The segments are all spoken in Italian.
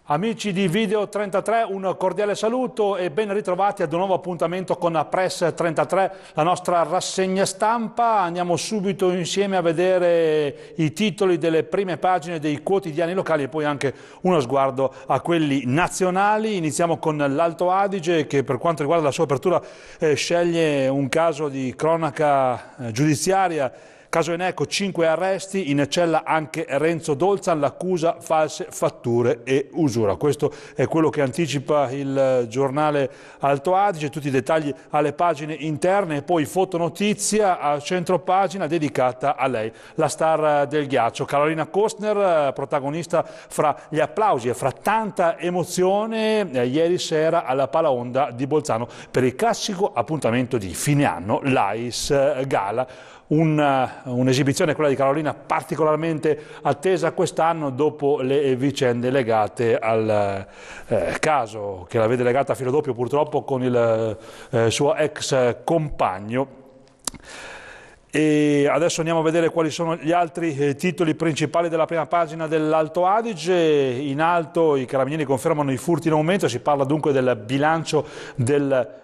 Amici di Video 33, un cordiale saluto e ben ritrovati ad un nuovo appuntamento con Press 33, la nostra rassegna stampa. Andiamo subito insieme a vedere i titoli delle prime pagine dei quotidiani locali e poi anche uno sguardo a quelli nazionali. Iniziamo con l'Alto Adige che per quanto riguarda la sua apertura sceglie un caso di cronaca giudiziaria. Caso Eneco, 5 arresti, in cella anche Renzo Dolzan, l'accusa false fatture e usura. Questo è quello che anticipa il giornale Alto Adige, tutti i dettagli alle pagine interne e poi fotonotizia a centropagina dedicata a lei, la star del ghiaccio. Carolina Kostner, protagonista fra gli applausi e fra tanta emozione ieri sera alla Palaonda di Bolzano per il classico appuntamento di fine anno, l'AIS Gala. Un'esibizione, quella di Carolina, particolarmente attesa quest'anno dopo le vicende legate al caso che la vede legata a filo doppio purtroppo con il suo ex compagno. E adesso andiamo a vedere quali sono gli altri titoli principali della prima pagina dell'Alto Adige. In alto i carabinieri confermano i furti in aumento, si parla dunque del bilancio del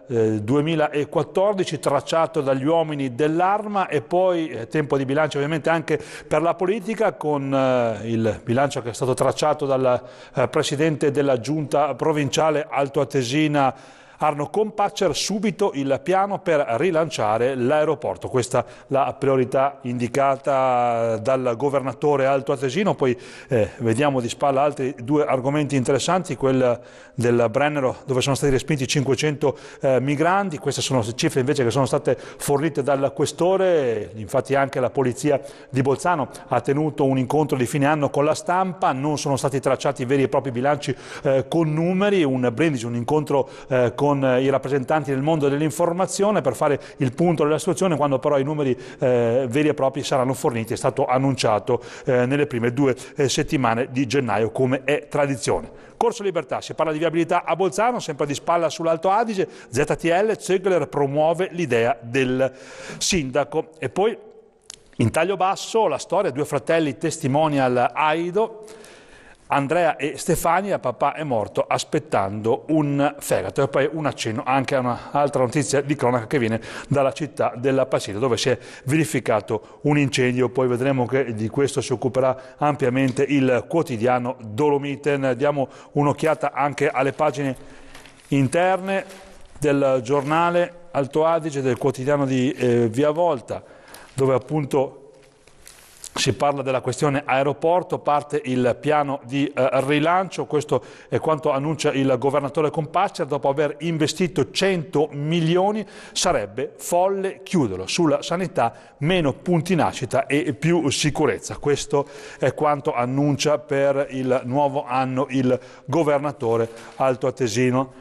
2014 tracciato dagli uomini dell'Arma e poi tempo di bilancio ovviamente anche per la politica con il bilancio che è stato tracciato dal presidente della giunta provinciale altoatesina Arno Compaccer, subito il piano per rilanciare l'aeroporto. Questa la priorità indicata dal governatore altoatesino. Poi vediamo di spalla altri due argomenti interessanti, quel del Brennero dove sono stati respinti 500 migranti. Queste sono cifre invece che sono state fornite dal questore. Infatti anche la polizia di Bolzano ha tenuto un incontro di fine anno con la stampa, non sono stati tracciati veri e propri bilanci con numeri, un brindisi, un incontro con i rappresentanti del mondo dell'informazione per fare il punto della situazione, quando però i numeri veri e propri saranno forniti. È stato annunciato nelle prime 2 settimane di gennaio, come è tradizione. Corso Libertà, si parla di viabilità a Bolzano, sempre di spalla sull'Alto Adige. ZTL, Zegler promuove l'idea del sindaco. E poi in taglio basso la storia, 2 fratelli testimonial Aido. Andrea e Stefania, papà è morto aspettando un fegato. E poi un accenno anche a un'altra notizia di cronaca che viene dalla città della Pasile, dove si è verificato un incendio. Poi vedremo che di questo si occuperà ampiamente il quotidiano Dolomiten. Diamo un'occhiata anche alle pagine interne del giornale Alto Adige, del quotidiano di Via Volta, dove appunto si parla della questione aeroporto, parte il piano di rilancio. Questo è quanto annuncia il governatore Compaccer: dopo aver investito 100 milioni sarebbe folle chiuderlo. Sulla sanità meno punti nascita e più sicurezza. Questo è quanto annuncia per il nuovo anno il governatore altoatesino.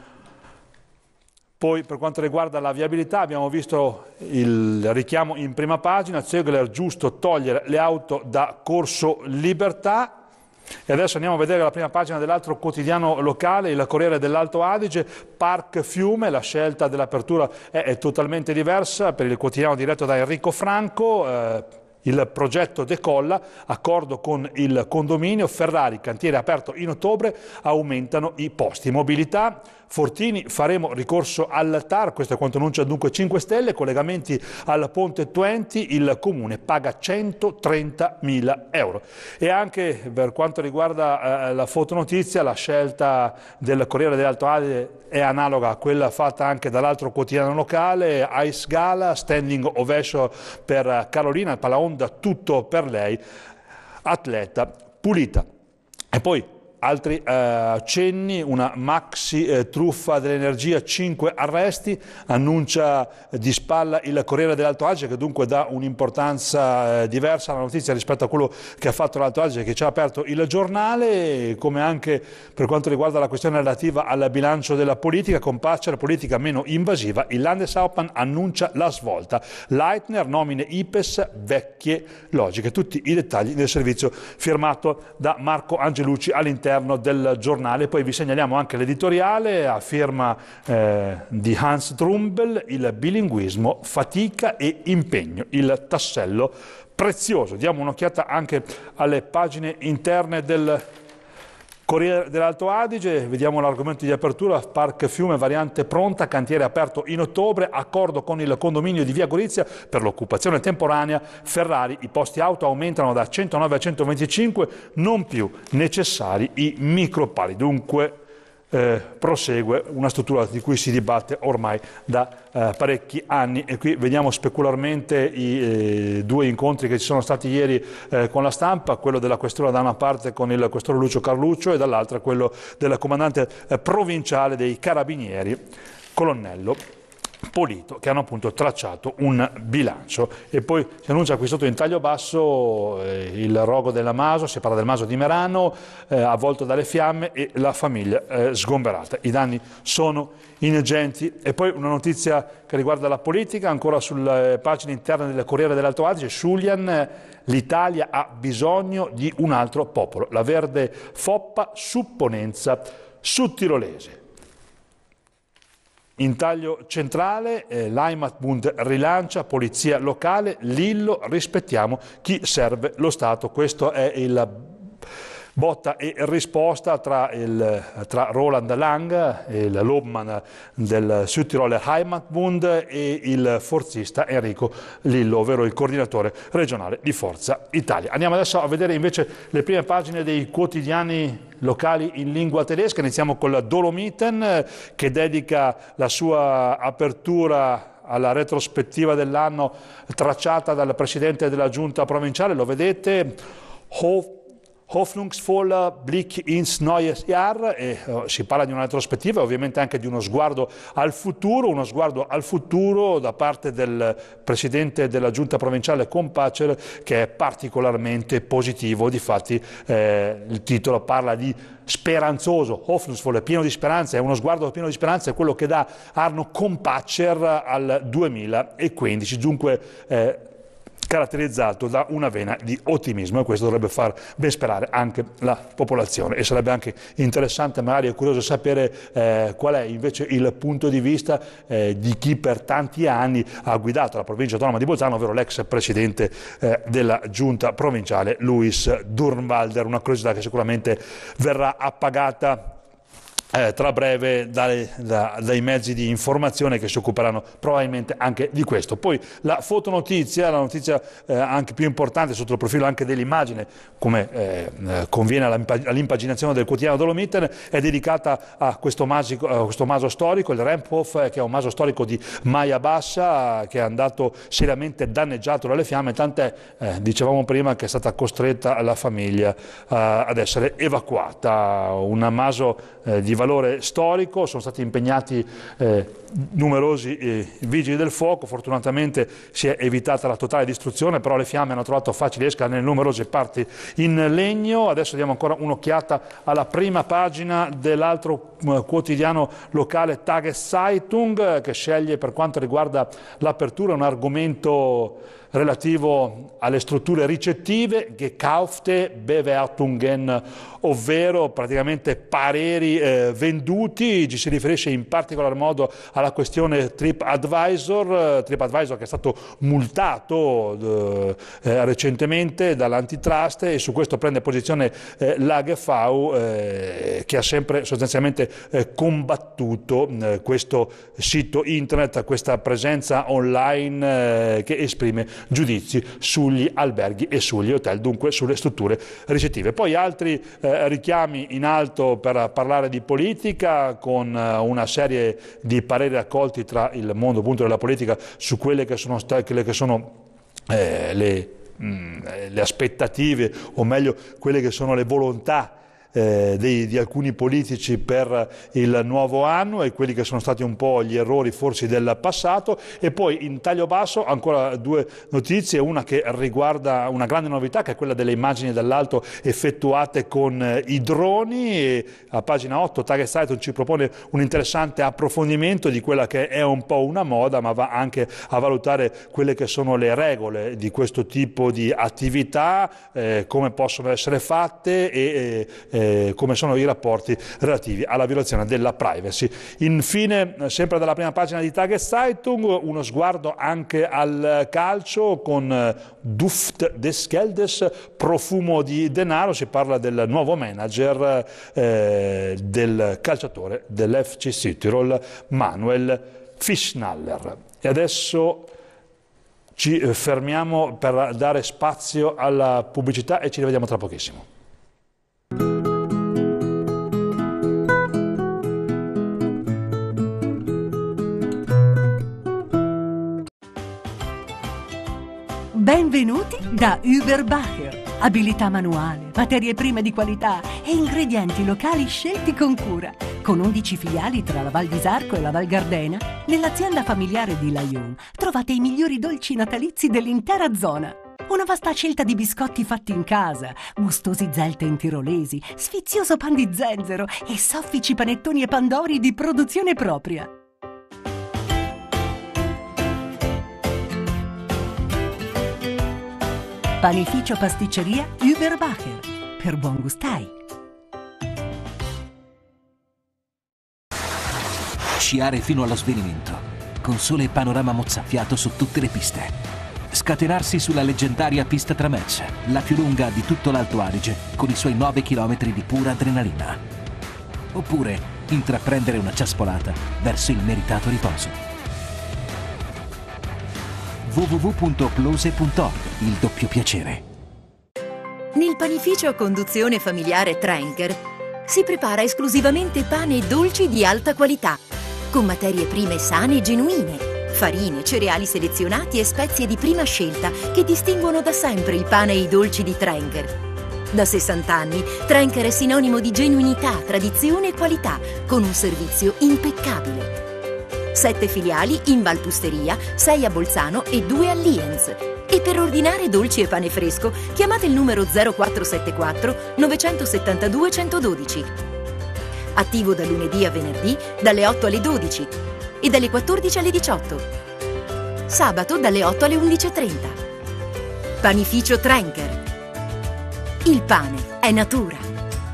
Poi per quanto riguarda la viabilità abbiamo visto il richiamo in prima pagina, Zegler, giusto togliere le auto da Corso Libertà. E adesso andiamo a vedere la prima pagina dell'altro quotidiano locale, il Corriere dell'Alto Adige. Park Fiume, la scelta dell'apertura è totalmente diversa per il quotidiano diretto da Enrico Franco. Il progetto decolla, accordo con il condominio, Ferrari, cantiere aperto in ottobre, aumentano i posti. Mobilità, Fortini, faremo ricorso al TAR, questo è quanto annuncia dunque 5 Stelle, collegamenti al Ponte Twenti, il Comune paga 130.000 euro. E anche per quanto riguarda la fotonotizia, la scelta del Corriere dell'Alto Adige è analoga a quella fatta anche dall'altro quotidiano locale, Ice Gala, standing ovation per Carolina, Palaonda, tutto per lei, atleta pulita. E poi altri accenni, una maxi truffa dell'energia, 5 arresti, annuncia di spalla il Corriere dell'Alto Adige, che dunque dà un'importanza diversa alla notizia rispetto a quello che ha fatto l'Alto Adige, che ci ha aperto il giornale, come anche per quanto riguarda la questione relativa al bilancio della politica. Compaccer, politica meno invasiva, il Landeshauptmann annuncia la svolta, Leitner, nomine IPES, vecchie logiche. Tutti i dettagli del servizio firmato da Marco Angelucci all'interno del giornale. Poi vi segnaliamo anche l'editoriale a firma di Hans Trumbel, il bilinguismo, fatica e impegno, il tassello prezioso. Diamo un'occhiata anche alle pagine interne del Corriere dell'Alto Adige, vediamo l'argomento di apertura, Parc Fiume, variante pronta, cantiere aperto in ottobre, accordo con il condominio di Via Gorizia per l'occupazione temporanea, Ferrari, i posti auto aumentano da 109 a 125, non più necessari i micropali, dunque prosegue una struttura di cui si dibatte ormai da parecchi anni e qui vediamo specularmente i due incontri che ci sono stati ieri con la stampa, quello della questura da una parte con il questore Lucio Carluccio e dall'altra quello del comandante provinciale dei Carabinieri, colonnello Polito, che hanno appunto tracciato un bilancio. E poi si annuncia qui sotto in taglio basso il rogo della Maso, si parla del Maso di Merano avvolto dalle fiamme e la famiglia sgomberata. I danni sono ingenti. E poi una notizia che riguarda la politica, ancora sulle pagine interne del Corriere dell'Alto Adige, Sciulian, l'Italia ha bisogno di un altro popolo, la verde foppa supponenza sudtirolese. In taglio centrale, l'Heimatbund rilancia, polizia locale, Lillo, rispettiamo chi serve lo Stato. Questo è il botta e risposta tra Roland Lang, l'Obmann del Südtiroler Heimatbund, e il forzista Enrico Lillo, ovvero il coordinatore regionale di Forza Italia. Andiamo adesso a vedere invece le prime pagine dei quotidiani locali in lingua tedesca. Iniziamo con la Dolomiten, che dedica la sua apertura alla retrospettiva dell'anno tracciata dal presidente della giunta provinciale. Lo vedete, Hoffnungsvoller Blick ins neue Jahr, e si parla di una retrospettiva e ovviamente anche di uno sguardo al futuro da parte del presidente della giunta provinciale Kompatscher, che è particolarmente positivo. Difatti il titolo parla di speranzoso, Hoffnungsvoller, pieno di speranza, è uno sguardo pieno di speranza, è quello che dà Arno Kompatscher al 2015, dunque caratterizzato da una vena di ottimismo, e questo dovrebbe far ben sperare anche la popolazione. E sarebbe anche interessante, magari è curioso sapere qual è invece il punto di vista di chi per tanti anni ha guidato la provincia autonoma di Bolzano, ovvero l'ex presidente della giunta provinciale Luis Durnwalder, una curiosità che sicuramente verrà appagata tra breve dai mezzi di informazione che si occuperanno probabilmente anche di questo. Poi la fotonotizia, la notizia anche più importante sotto il profilo anche dell'immagine, come conviene all'impaginazione del quotidiano Dolomiten, è dedicata a questo maso storico, il Remphof, che è un maso storico di Maia Bassa, che è andato seriamente danneggiato dalle fiamme, tant'è, dicevamo prima, che è stata costretta la famiglia ad essere evacuata. Un maso di valore storico, sono stati impegnati numerosi vigili del fuoco, fortunatamente si è evitata la totale distruzione, però le fiamme hanno trovato facile esca nelle numerose parti in legno. Adesso diamo ancora un'occhiata alla prima pagina dell'altro quotidiano locale Tageszeitung, che sceglie per quanto riguarda l'apertura un argomento relativo alle strutture ricettive, gekaufte Bewertungen, ovvero praticamente pareri venduti. Ci si riferisce in particolar modo alla questione TripAdvisor che è stato multato recentemente dall'antitrust, e su questo prende posizione l'AGV, che ha sempre sostanzialmente combattuto questo sito internet, questa presenza online che esprime giudizi sugli alberghi e sugli hotel, dunque sulle strutture ricettive. Poi altri richiami in alto per parlare di politica, con una serie di pareri raccolti tra il mondo appunto della politica su quelle che sono le aspettative, o meglio quelle che sono le volontà di alcuni politici per il nuovo anno, e quelli che sono stati un po' gli errori forse del passato. E poi in taglio basso ancora due notizie, una che riguarda una grande novità, che è quella delle immagini dall'alto effettuate con i droni, e a pagina 8 Tageszeitung ci propone un interessante approfondimento di quella che è un po' una moda, ma va anche a valutare quelle che sono le regole di questo tipo di attività, come possono essere fatte, e come sono i rapporti relativi alla violazione della privacy. Infine, sempre dalla prima pagina di Tageszeitung, uno sguardo anche al calcio con Duft des Geldes, profumo di denaro. Si parla del nuovo manager del calciatore dell'FC Südtirol, Manuel Fischnaller. E adesso ci fermiamo per dare spazio alla pubblicità e ci rivediamo tra pochissimo. Benvenuti da Überbacher. Abilità manuale, materie prime di qualità e ingredienti locali scelti con cura. Con 11 filiali tra la Val di Sarco e la Val Gardena, nell'azienda familiare di Laion trovate i migliori dolci natalizi dell'intera zona. Una vasta scelta di biscotti fatti in casa, gustosi zelten tirolesi, sfizioso pan di zenzero e soffici panettoni e pandori di produzione propria. Panificio pasticceria Überbacher. Per buon gustai. Sciare fino allo svenimento, con sole e panorama mozzafiato su tutte le piste. Scatenarsi sulla leggendaria pista Trametz, la più lunga di tutto l'Alto Adige, con i suoi 9 chilometri di pura adrenalina. Oppure intraprendere una ciaspolata verso il meritato riposo. www.plose.org, il doppio piacere. Nel panificio conduzione familiare Trenker si prepara esclusivamente pane e dolci di alta qualità, con materie prime sane e genuine, farine, cereali selezionati e spezie di prima scelta che distinguono da sempre il pane e i dolci di Trenker. Da 60 anni, Trenker è sinonimo di genuinità, tradizione e qualità, con un servizio impeccabile. 7 filiali in Valpusteria, 6 a Bolzano e 2 a Lienz. E per ordinare dolci e pane fresco, chiamate il numero 0474 972 112. Attivo da lunedì a venerdì dalle 8 alle 12 e dalle 14 alle 18. Sabato dalle 8 alle 11:30. Panificio Trenker. Il pane è natura.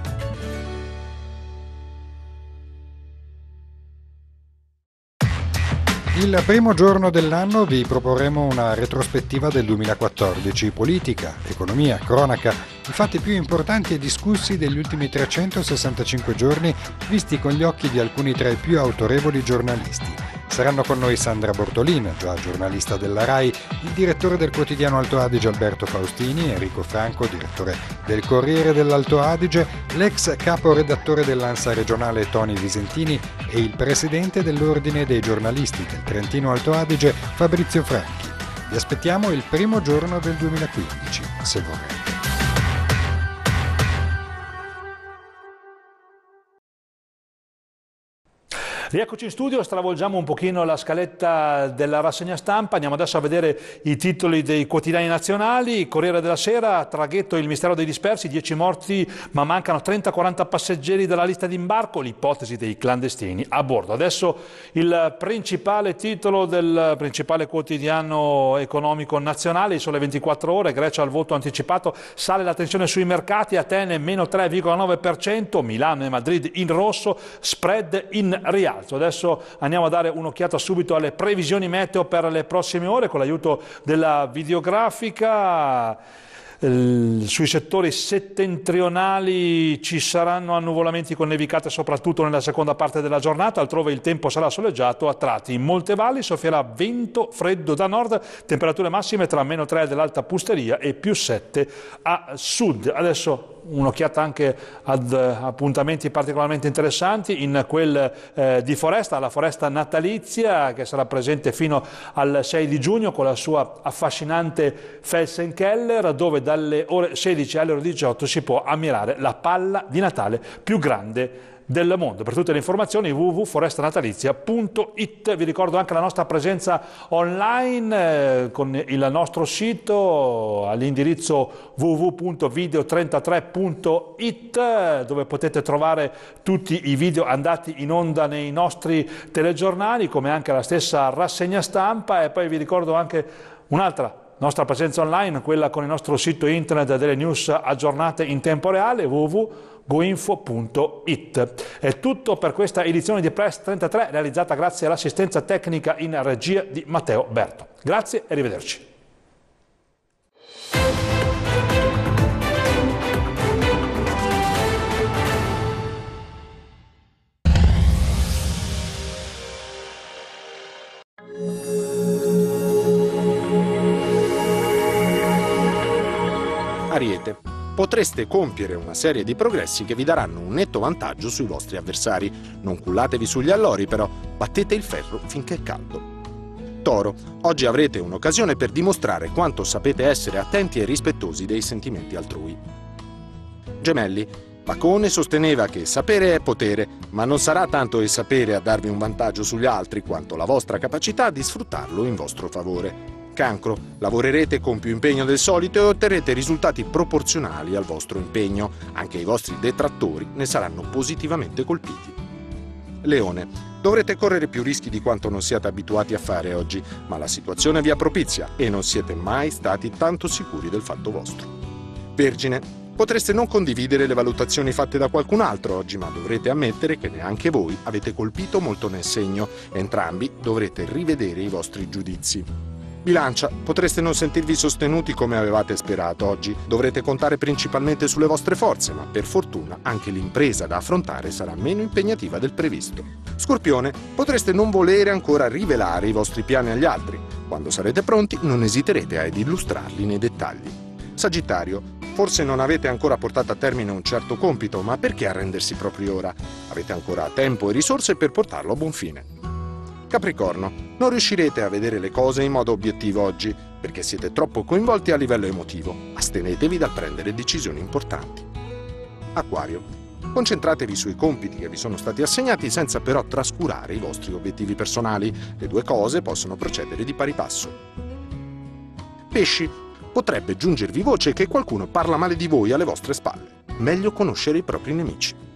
Il primo giorno dell'anno vi proporremo una retrospettiva del 2014, politica, economia, cronaca, i fatti più importanti e discussi degli ultimi 365 giorni visti con gli occhi di alcuni tra i più autorevoli giornalisti. Saranno con noi Sandra Bortolin, già giornalista della RAI, il direttore del quotidiano Alto Adige Alberto Faustini, Enrico Franco, direttore del Corriere dell'Alto Adige, l'ex caporedattore dell'ANSA regionale Toni Visentini e il presidente dell'Ordine dei giornalisti del Trentino Alto Adige Fabrizio Franchi. Vi aspettiamo il primo giorno del 2015, se vorrete. Rieccoci in studio, stravolgiamo un pochino la scaletta della rassegna stampa, andiamo adesso a vedere i titoli dei quotidiani nazionali. Corriere della Sera, traghetto il mistero dei dispersi, 10 morti ma mancano 30-40 passeggeri dalla lista d'imbarco, l'ipotesi dei clandestini a bordo. Adesso il principale titolo del principale quotidiano economico nazionale, il Sole 24 Ore, Grecia al voto anticipato, sale la tensione sui mercati, Atene meno 3,9%, Milano e Madrid in rosso, spread in rialzo. Adesso andiamo a dare un'occhiata subito alle previsioni meteo per le prossime ore con l'aiuto della videografica. Sui settori settentrionali ci saranno annuvolamenti con nevicate soprattutto nella seconda parte della giornata, altrove il tempo sarà soleggiato a tratti. In molte valli soffierà vento freddo da nord, temperature massime tra meno 3 dell'Alta Pusteria e più 7 a sud. Adesso un'occhiata anche ad appuntamenti particolarmente interessanti in quel di Foresta, la foresta natalizia che sarà presente fino al 6 di giugno con la sua affascinante Felsenkeller, dove dalle ore 16 alle ore 18 si può ammirare la palla di Natale più grande del mondo. Per tutte le informazioni www.forestanatalizia.it. Vi ricordo anche la nostra presenza online con il nostro sito all'indirizzo www.video33.it, dove potete trovare tutti i video andati in onda nei nostri telegiornali, come anche la stessa rassegna stampa. E poi vi ricordo anche un'altra nostra presenza online, quella con il nostro sito internet delle news aggiornate in tempo reale, www.video33.it. goinfo.it. È tutto per questa edizione di Press 33, realizzata grazie all'assistenza tecnica in regia di Matteo Berto. Grazie e arrivederci. Ariete. Potreste compiere una serie di progressi che vi daranno un netto vantaggio sui vostri avversari. Non cullatevi sugli allori però, battete il ferro finché è caldo. Toro. Oggi avrete un'occasione per dimostrare quanto sapete essere attenti e rispettosi dei sentimenti altrui. Gemelli. Bacone sosteneva che sapere è potere, ma non sarà tanto il sapere a darvi un vantaggio sugli altri quanto la vostra capacità di sfruttarlo in vostro favore. Cancro. Lavorerete con più impegno del solito e otterrete risultati proporzionali al vostro impegno. Anche i vostri detrattori ne saranno positivamente colpiti. Leone. Dovrete correre più rischi di quanto non siate abituati a fare oggi, ma la situazione vi appropizia e non siete mai stati tanto sicuri del fatto vostro. Vergine. Potreste non condividere le valutazioni fatte da qualcun altro oggi, ma dovrete ammettere che neanche voi avete colpito molto nel segno. Entrambi dovrete rivedere i vostri giudizi. Bilancia. Potreste non sentirvi sostenuti come avevate sperato oggi. Dovrete contare principalmente sulle vostre forze, ma per fortuna anche l'impresa da affrontare sarà meno impegnativa del previsto. Scorpione. Potreste non volere ancora rivelare i vostri piani agli altri. Quando sarete pronti non esiterete ad illustrarli nei dettagli. Sagittario. Forse non avete ancora portato a termine un certo compito, ma perché arrendersi proprio ora? Avete ancora tempo e risorse per portarlo a buon fine. Capricorno. Non riuscirete a vedere le cose in modo obiettivo oggi, perché siete troppo coinvolti a livello emotivo. Astenetevi dal prendere decisioni importanti. Acquario. Concentratevi sui compiti che vi sono stati assegnati senza però trascurare i vostri obiettivi personali. Le due cose possono procedere di pari passo. Pesci. Potrebbe giungervi voce che qualcuno parla male di voi alle vostre spalle. Meglio conoscere i propri nemici.